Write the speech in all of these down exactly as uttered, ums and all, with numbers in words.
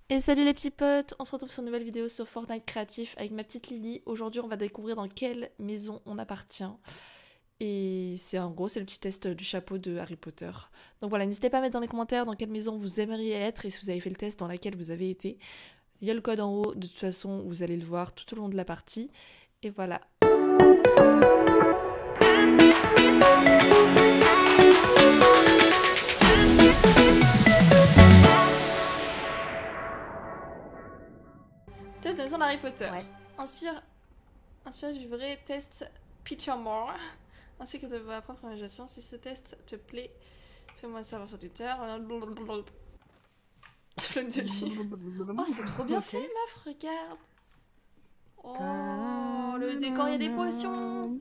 Et salut les petits potes, on se retrouve sur une nouvelle vidéo sur Fortnite Créatif avec ma petite Lily. Aujourd'hui on va découvrir dans quelle maison on appartient. Et c'est en gros c'est le petit test du chapeau de Harry Potter. Donc voilà, n'hésitez pas à mettre dans les commentaires dans quelle maison vous aimeriez être et si vous avez fait le test dans laquelle vous avez été. Il y a le code en haut, de toute façon vous allez le voir tout au long de la partie. Et voilà. Test de maison d'Harry Potter. Ouais. Inspire, inspire du vrai test Petermore, ainsi que de ma propre imagination. Si ce test te plaît, fais-moi savoir sur Twitter. Flemme de lire. Oh, c'est trop bien fait, meuf, regarde. Oh, le décor, il y a des potions.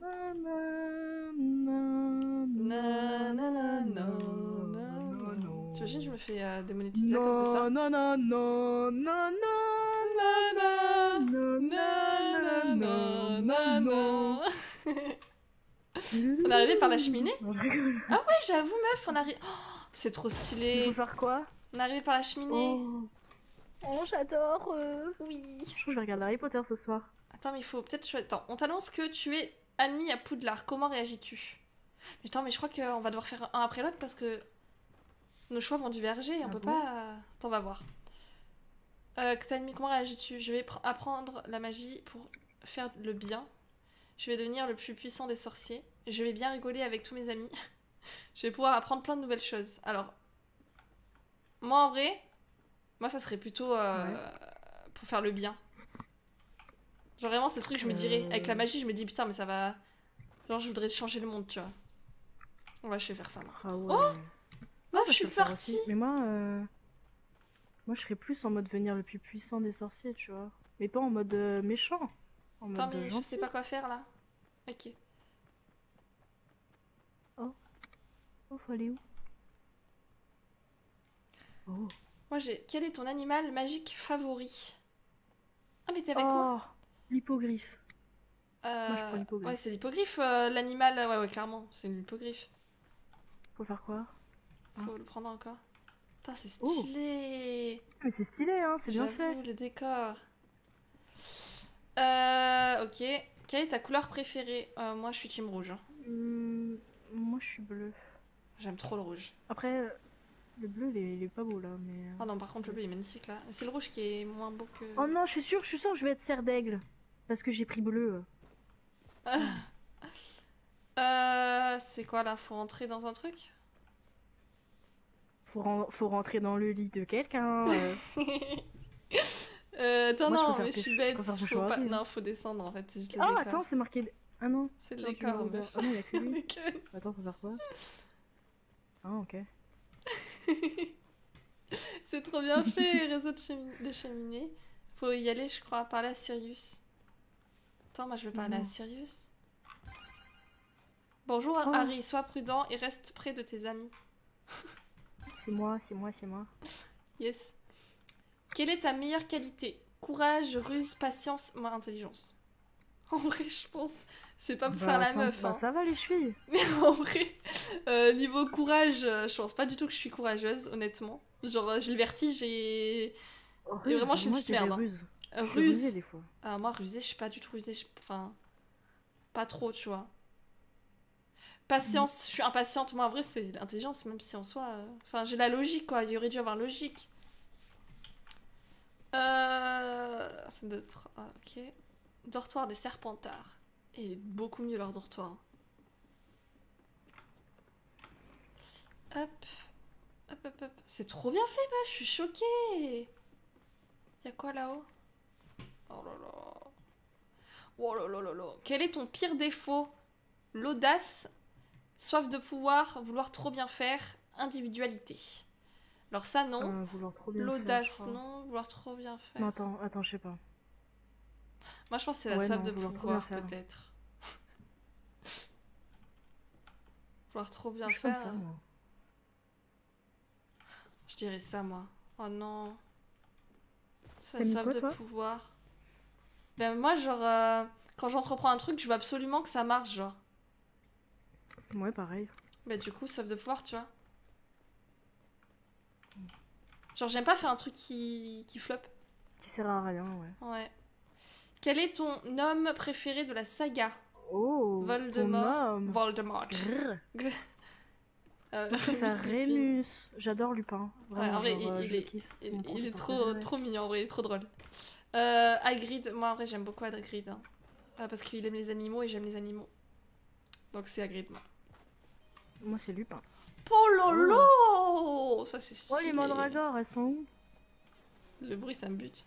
T'imagines, je me fais euh, démonétiser à cause de ça. Non, non, non, non, non, non, non, non, non. On est arrivé par la cheminée. Ah ouais, j'avoue, meuf, on arrive. Oh, c'est trop stylé. Il faut faire quoi? On est arrivé par la cheminée. Oh, oh j'adore. Euh... Oui. Je trouve que je vais regarder Harry Potter ce soir. Attends, mais il faut peut-être... Attends, on t'annonce que tu es admis à Poudlard. Comment réagis-tu? Mais attends, mais je crois qu'on va devoir faire un après l'autre parce que nos choix vont diverger et on Ah peut bon pas... Attends, on va voir. Euh, que t'as admis, comment réagis-tu? Je vais apprendre la magie pour faire le bien. Je vais devenir le plus puissant des sorciers. Je vais bien rigoler avec tous mes amis. Je vais pouvoir apprendre plein de nouvelles choses. Alors, moi en vrai, moi ça serait plutôt euh, Ouais. pour faire le bien. Genre vraiment c'est le truc que je me dirais. Euh... Avec la magie je me dis putain mais ça va... Genre je voudrais changer le monde tu vois. Ouais je vais faire ça moi. Ah ouais. Oh Ah, meuf bah, je suis peux le faire partie. aussi. Mais moi, euh... moi je serais plus en mode devenir le plus puissant des sorciers, tu vois. Mais pas en mode euh, méchant. En Attends mode mais je gentil. sais pas quoi faire là. Ok. Oh, faut aller où? Oh. Moi j'ai... Quel est ton animal magique favori? Ah mais t'es avec Oh, moi l'hippogriffe. euh... Moi je prends l'hippogriffe. Ouais c'est l'hippogriffe euh, l'animal. Ouais ouais clairement c'est l'hippogriffe. Faut faire quoi? Faut Ah. le prendre encore. Putain c'est Oh. stylé. Mais c'est stylé, hein, c'est bien fait. J'avoue, le décor. Euh, ok. Quelle est ta couleur préférée? Euh, Moi, je suis team rouge. Hein. Hum, moi je suis bleu. J'aime trop le rouge. Après, euh, le bleu il est, il est pas beau là, mais. Ah non, par contre, le bleu il est magnifique là. C'est le rouge qui est moins beau que. Oh non, je suis sûre, je suis sûre que je vais être serre d'aigle. Parce que j'ai pris bleu. euh, c'est quoi là? Faut rentrer dans un truc? Faut, ren- faut rentrer dans le lit de quelqu'un. euh. euh, attends, Moi, je non, préfère mais je que suis je- bête. je préfère que je Faut sois pas... horrible. Non, faut descendre en fait. C'est juste le Ah, décor. attends, c'est marqué. Ah non. C'est le Attends, tu décor, me regardes. meuf. Ah non, il y a que lui. Ok. Attends, faut faire quoi? Ah, ok. C'est trop bien fait, réseau de, chemi- de cheminée. Faut y aller, je crois, parler à Sirius. Attends, moi je veux parler Non. à Sirius. Bonjour Oh. Harry, sois prudent et reste près de tes amis. C'est moi, c'est moi, c'est moi. Yes. Quelle est ta meilleure qualité? Courage, ruse, patience, moi intelligence. En vrai, je pense, c'est pas pour Bah, faire la ça, meuf. bah, Hein. ça va les chevilles. Mais en vrai, euh, niveau courage, euh, je pense pas du tout que je suis courageuse, honnêtement. Genre, euh, j'ai le vertige et. Oh, Et vraiment, je suis une moi, petite je dirais merde. Hein. ruse. Euh, Je suis rusée, ruse. des fois. Ah, moi, rusée, je suis pas du tout rusée. je- Enfin, pas trop, tu vois. Patience, je suis impatiente. Moi, en vrai, c'est l'intelligence, même si en soi. euh, Enfin, j'ai la logique, quoi. Il aurait dû avoir logique. Euh. C'est d'autres. Ah, ok. Dortoir des Serpentards. Et beaucoup mieux leur dortoir. Hop. Hop, hop, hop. C'est trop bien fait, meuf. Je suis choquée. Y'a quoi là-haut? Oh là là. Oh là là là là. Quel est ton pire défaut? L'audace, soif de pouvoir, vouloir trop bien faire, individualité. Alors ça non. Euh, vouloir trop bien faire, je L'audace crois. non, vouloir trop bien faire. Non, attends, attends, je sais pas. Moi je pense que c'est la Ouais, soif non, de vouloir trop bien pouvoir faire. peut-être. Vouloir trop bien Je suis comme faire. ça, moi. Je dirais ça moi. Oh non. C'est T'as la mis soif quoi, de toi? pouvoir. Ben moi genre euh, quand j'entreprends un truc, je veux absolument que ça marche genre. Ouais, pareil. Ben du coup soif de pouvoir tu vois. Genre, j'aime pas faire un truc qui, qui flop. Qui sert à rien, ouais. Ouais. Quel est ton homme préféré de la saga? Oh, Voldemort. Voldemort. Grrr. Euh, Moi, je préfère Remus Lupin. Rémus. J'adore Lupin. Ouais, Vraiment, en vrai, genre, euh, il, je il le est, kiffe. C'est il, mon il est professeur trop, préféré. trop mignon, en vrai, il est trop drôle. Euh, Hagrid, moi en vrai, j'aime beaucoup Hagrid. Hein. Euh, parce qu'il aime les animaux et j'aime les animaux. Donc c'est Hagrid, moi. Moi, c'est Lupin. Oh lolo! Ça, c'est Oh, stylé. les mandragores, elles sont où? Le bruit, ça me bute.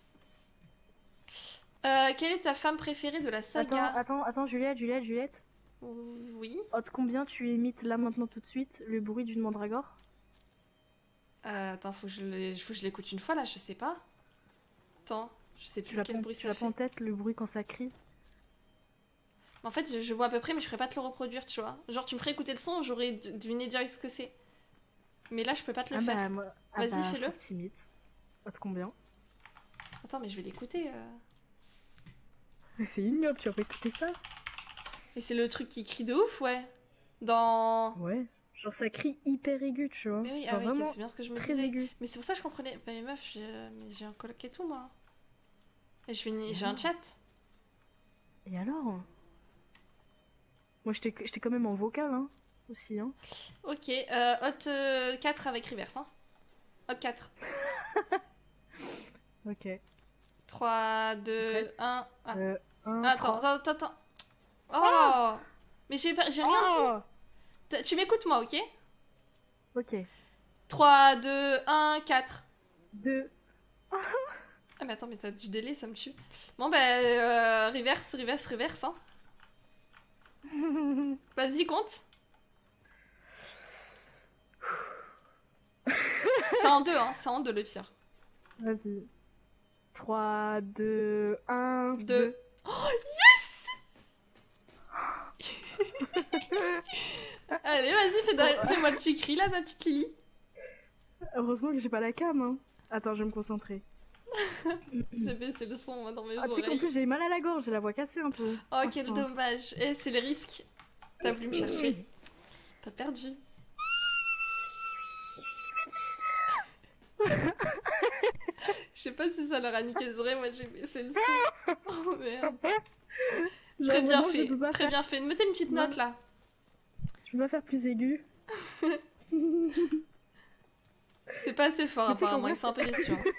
Euh, quelle est ta femme préférée de la saga? Attends, attends, attends, Juliette, Juliette, Juliette. Oui. Haute combien tu imites là maintenant tout de suite le bruit d'une mandragore? Euh, attends, faut que je l'ai- faut que je l'écoute une fois là, je sais pas. Attends, je sais Tu plus l'as quel pas, bruit tu ça l'as fait. pas en tête le bruit quand ça crie? En fait, je, je vois à peu près, mais je ferais pas te le reproduire, tu vois. Genre, tu me ferais écouter le son, j'aurais d- deviné direct ce que c'est. Mais là, je peux pas te le Ah faire. bah, moi... ah Vas-y, bah, fais-le. faut que t'imites. Haute combien? Attends, mais je vais l'écouter. euh. Mais c'est ignoble, tu vas pas écouter ça? Et c'est le truc qui crie de ouf, ouais. Dans. Ouais. Genre ça crie hyper aigu, tu vois. Mais oui, Genre ah oui, vraiment c'est bien ce que je me très disais. aigu. Mais c'est pour ça que je comprenais. Bah, mais meuf, j'ai mais j'ai un coloc et tout, moi. Et je fais une- Et j'ai un alors chat. Et alors? Moi j'étais j'étais quand même en vocal, hein, aussi, hein. Ok, euh, hot euh, quatre avec reverse, hein. Hot quatre. Ok. trois, deux, Prête. un. Ah. Euh, un, Ah, attends, trois. attends, attends. Oh! Mais j'ai pas- j'ai rien dit. Oh T'as- Tu m'écoutes, moi, ok? Ok. trois, deux, un, quatre. Deux. Ah, mais attends, mais t'as du délai, ça me tue. Bon, bah, euh, reverse, reverse, reverse, hein. Vas-y, compte. C'est en deux, hein, c'est en deux le pire. Vas-y. trois, deux, un, Deux. deux. Oh, yes! Allez, vas-y, fais- fais-moi le petit cri là, ma petite Lily. Heureusement que j'ai pas la cam, hein. Attends, je vais me concentrer. J'ai baissé le son, moi, dans mes Ah, tu sais qu'en oreilles. plus j'ai mal à la gorge, j'ai la voix cassée un peu. Oh, quel Franchement. dommage. Eh, c'est les risques. T'as voulu me chercher. T'as perdu. Je sais pas si ça leur a niqué les oreilles, moi j'ai baissé le son. Oh merde. Genre, Très bien vraiment, je fait, peux pas très faire- bien fait. Mettez une petite Non. note là. Je peux pas faire plus aigu. C'est pas assez fort Mais tu sais qu'en apparemment, vrai, ils sont un peu déçus. hein.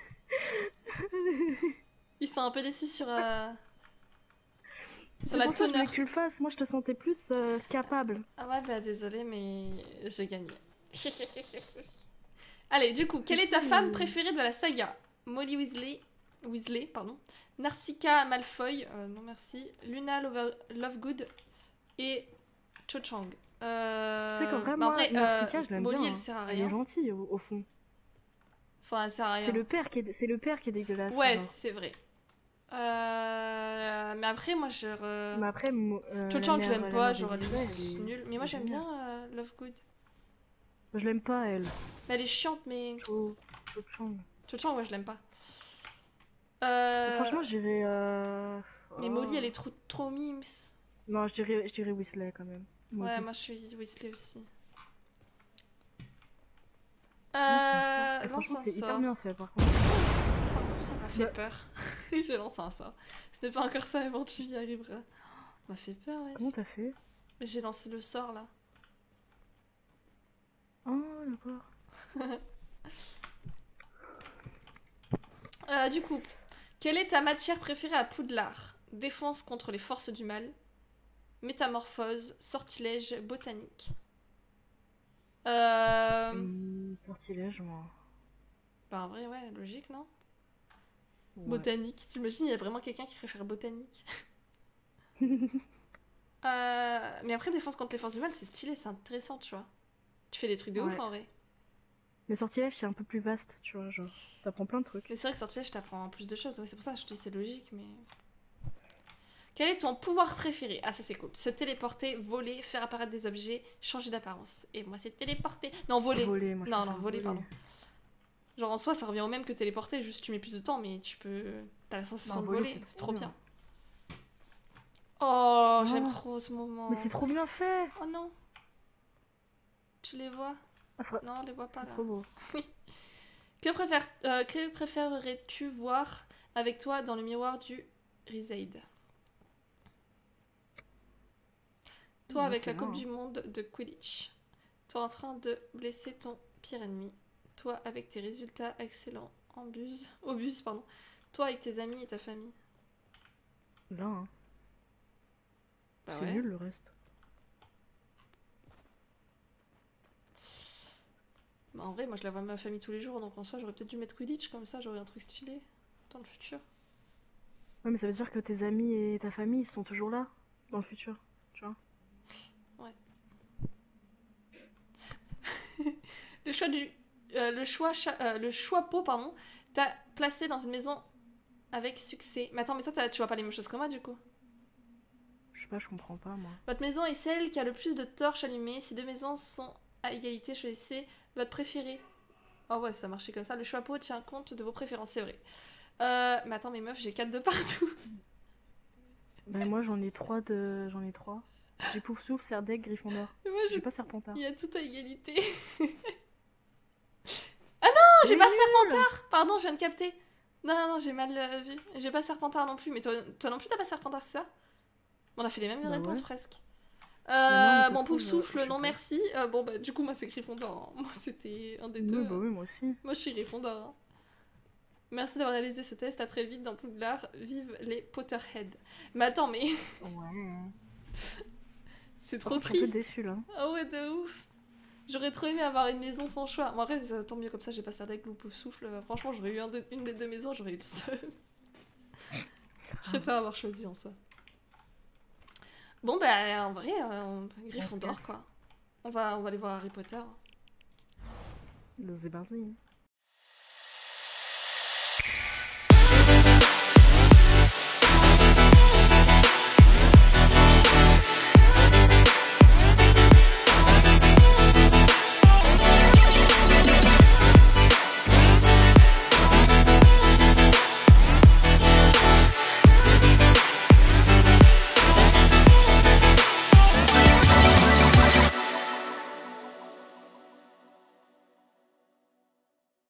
Ils sont un peu déçus sur, euh, sur C'est la pour ça que je voulais teneur. que tu le fasses. Moi, je te sentais plus euh, capable. Ah ouais, bah désolé, mais j'ai gagné. Allez, du coup, quelle est ta femme préférée de la saga? Molly Weasley, Weasley, pardon, Narsika Malfoy, euh, non merci, Luna Lover- Lovegood et Cho Chang. Euh... Tu sais qu'en vrai, bah, en moi, vrai, Narsika, euh, je l'aime Molly, bien. elle hein. sert à Elle est rien. gentille au, au fond. Enfin, elle sert à rien. C'est le père qui est, c'est le père qui est dégueulasse. Ouais, genre. c'est vrai. Euh... Mais après, moi, je... Re... Mais après, mo- euh, Cho la Chang, mère- je l'aime la pas, mère genre, elle des est Weasley, elle est- nulle. Mais moi, elle est j'aime géniale. bien euh, Lovegood. Je l'aime pas, elle. Mais elle est chiante, mais... Cho, Cho Chang. Cho Chang, ouais, je l'aime pas. Euh... Franchement, je dirais. Euh... Mais oh. Molly, elle est trop, trop mimes. Non, je dirais, je dirais Weasley quand même. Molly. Ouais, moi, je suis Weasley aussi. Lance un sort. Euh... Et Lance franchement, un c'est hyper sort. bien fait par contre. Oh, ça m'a fait Bah. peur. J'ai lancé un sort. Ce n'est pas encore ça avant que tu y arriveras. Ça m'a fait peur, ouais. Comment t'as fait? Mais j'ai lancé le sort, là. Oh, d'accord. Euh, du coup, quelle est ta matière préférée à Poudlard? Défense contre les forces du mal, métamorphose, sortilège, botanique. Euh... Hum, sortilège, moi. Bah en vrai, ouais, logique, non? Ouais. Botanique. T'imagines, il y a vraiment quelqu'un qui préfère botanique. Euh, Mais après, défense contre les forces du mal, c'est stylé, c'est intéressant, tu vois. Tu fais des trucs de ouf, Ouais. en vrai. Mais sortilège, c'est un peu plus vaste, tu vois, genre. T'apprends plein de trucs. Mais c'est vrai que sortilège, t'apprends plus de choses. Ouais, c'est pour ça que je te dis c'est logique, mais... Quel est ton pouvoir préféré? Ah, ça c'est cool. Se téléporter, voler, faire apparaître des objets, changer d'apparence. Et moi, c'est téléporter. Non, voler. Voler, moi, je Non, préfère non, voler, pardon. Genre en soi, ça revient au même que téléporter, juste tu mets plus de temps, mais tu peux... T'as la sensation Non, de voler, voler, c'est c'est trop trop bien. bien. Oh, j'aime Oh. trop ce moment. Mais c'est trop bien fait! Oh non. Tu les vois? Ah, fra- Non, on les voit pas C'est là. trop beau. Que, préfère, euh, que préférerais-tu voir avec toi dans le miroir du Rizaid? Toi Moi, avec c'est la là, Coupe hein. du Monde de Quidditch. Toi en train de blesser ton pire ennemi. Toi avec tes résultats excellents en bus. Au bus, pardon. Toi avec tes amis et ta famille. Là, hein. Bah C'est ouais. nul le reste. Bah en vrai, moi je la vois ma famille tous les jours, donc en soi j'aurais peut-être dû mettre Quidditch, comme ça j'aurais un truc stylé dans le futur. Ouais, mais ça veut dire que tes amis et ta famille sont toujours là dans le futur, tu vois. Le choix du... euh, le choix... cha- euh, le choix pot, pardon, t'as placé dans une maison avec succès. Mais attends, mais toi t'as- tu vois pas les mêmes choses que moi du coup. Je sais pas, je comprends pas moi. Votre maison est celle qui a le plus de torches allumées. Si deux maisons sont à égalité, choisissez votre préféré. Oh ouais, ça marchait comme ça. Le choix pot tient compte de vos préférences, c'est vrai. Euh, mais attends, mes meufs, j'ai quatre de partout. Bah moi j'en ai trois de... J'en ai trois. J'ai Poufsouffle, Serdaigle, Gryffondor. Et moi, J'ai je- pas Serpentard. il y a tout à égalité. Non, j'ai Mais pas nul. Serpentard. Pardon, je viens de capter. Non, non, non, j'ai mal euh, vu. J'ai pas Serpentard non plus. Mais toi, toi non plus, t'as pas Serpentard, c'est ça? On a fait les mêmes Bah réponses ouais. presque. Bah non, mais Euh, ça mon se trouve, pouf euh, souffle, je sais non pas. merci. Euh, bon, bah, du coup, moi, c'est Gryffondor. Hein. Moi, c'était un des deux. Oui, bah hein. oui, moi aussi. Moi, je suis Gryffondor. Hein. Merci d'avoir réalisé ce test. À très vite dans Poudlard. Vive les Potterhead. Mais attends, mais Ouais. c'est Par trop contre, je suis un peu triste. déçue là. Ah ouais, de ouf. J'aurais trop aimé avoir une maison sans choix. Bon, en vrai, tant mieux comme ça, j'ai pas Serdaigle ou Pouf souffle. Franchement, j'aurais eu un de- une des deux maisons, j'aurais eu le seul. Je préfère avoir choisi en soi. Bon, bah, en vrai, euh, on... Gryffondor, casse. quoi. On va, on va aller voir Harry Potter. C'est parti.